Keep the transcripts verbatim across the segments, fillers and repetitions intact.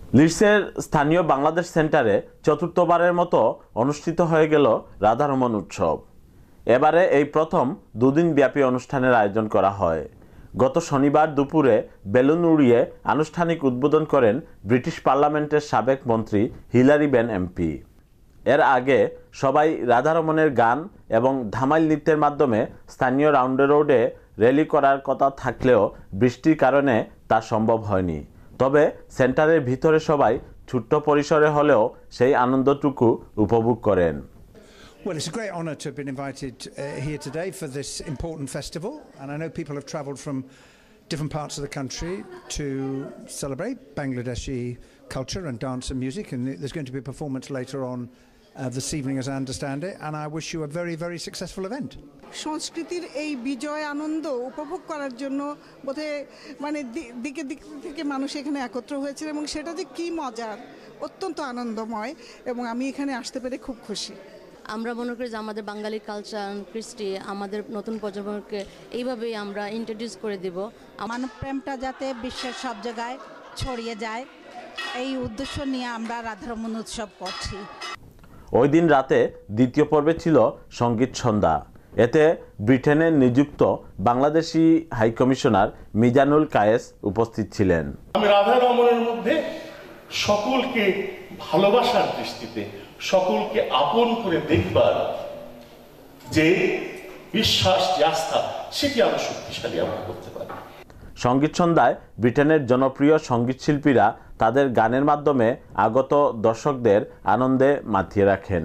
লিডসের স্থানীয় বাংলাদেশ সেন্টারে চতুর্থবারের মতো অনুষ্ঠিত হয়ে গেল রাধারমন উৎসব। এবারে এই প্রথম দুদিন ব্যাপী অনুষ্ঠানের আয়োজন করা হয়। গত শনিবার দুপুরে বেলুন উড়িয়ে আনুষ্ঠানিক উদ্বোধন করেন ব্রিটিশ পার্লামেন্টের সাবেক মন্ত্রী হিলারি বেন এমপি। এর আগে সবাই রাধারমনের গান এবং ধামাইল নৃত্যের মাধ্যমে স্থানীয় রাউন্ডে রোডে র্যালি করার কথা থাকলেও বৃষ্টির কারণে তা সম্ভব হয়নি। তবে সেন্টারের ভিতরে সবাই ছোট্ট পরিসরে হলেও সেই আনন্দটুকু উপভোগ করেন। Well, it's a great honour to have been invited uh, here today for this important festival, and I know people have travelled from different parts of the country to celebrate Bangladeshi culture and dance and music, and there's going to be a performance later on uh, this evening as I understand it, and I wish you a very, very successful event. সংস্কৃতির এই বিজয় আনন্দ উপভোগ করার জন্য বোধহয় মানে দিকে দিক থেকে মানুষ এখানে একত্র হয়েছে এবং সেটা যে কী মজার, অত্যন্ত আনন্দময়, এবং আমি এখানে আসতে পেরে খুব খুশি। আমরা মনে করি যে আমাদের বাঙালি কালচার কৃষ্টি আমাদের নতুন প্রজন্মকে এইভাবেই আমরা ইন্ট্রোডিউস করে দিব। মানব প্রেমটা যাতে বিশ্বের সব জায়গায় ছড়িয়ে যায়, এই উদ্দেশ্য নিয়ে আমরা রাধারমন উৎসব করছি। ওই দিন রাতে দ্বিতীয় পর্বে ছিল সঙ্গীত সন্ধ্যা। এতে ব্রিটেনের নিযুক্ত বাংলাদেশি হাইকমিশনার মিজানুল কায়েস উপস্থিত ছিলেন। আমি রাধারমনের মধ্যে সকলকে ভালোবাসার দৃষ্টিতে, সকলকে আপন করে দেখবার যে বিশ্বাস, যে আস্থা, সেটি আমরা শক্তিশালী আমরা করতে পারি। সঙ্গীত সন্ধ্যায় ব্রিটেনের জনপ্রিয় সঙ্গীত শিল্পীরা তাদের গানের মাধ্যমে আগত দর্শকদের আনন্দে মাতিয়ে রাখেন।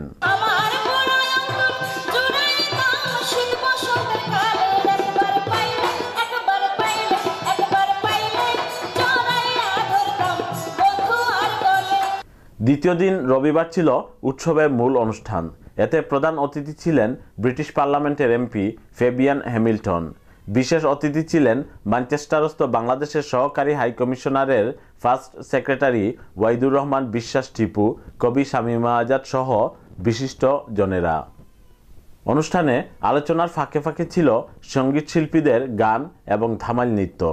দ্বিতীয় দিন রবিবার ছিল উৎসবের মূল অনুষ্ঠান। এতে প্রধান অতিথি ছিলেন ব্রিটিশ পার্লামেন্টের এমপি ফেবিয়ান হ্যামিল্টন। বিশেষ অতিথি ছিলেন ম্যানচেস্টারস্থ বাংলাদেশের সহকারী হাইকমিশনারের ফার্স্ট সেক্রেটারি ওয়াইদুর রহমান বিশ্বাস টিপু, কবি শামীমা আজাদ সহ বিশিষ্ট জনেরা। অনুষ্ঠানে আলোচনার ফাঁকে ফাঁকে ছিল সঙ্গীত শিল্পীদের গান এবং ধামাইল নৃত্য।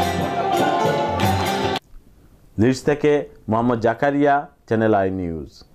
লিডস থেকে Mohammad Zakaria, channel I news.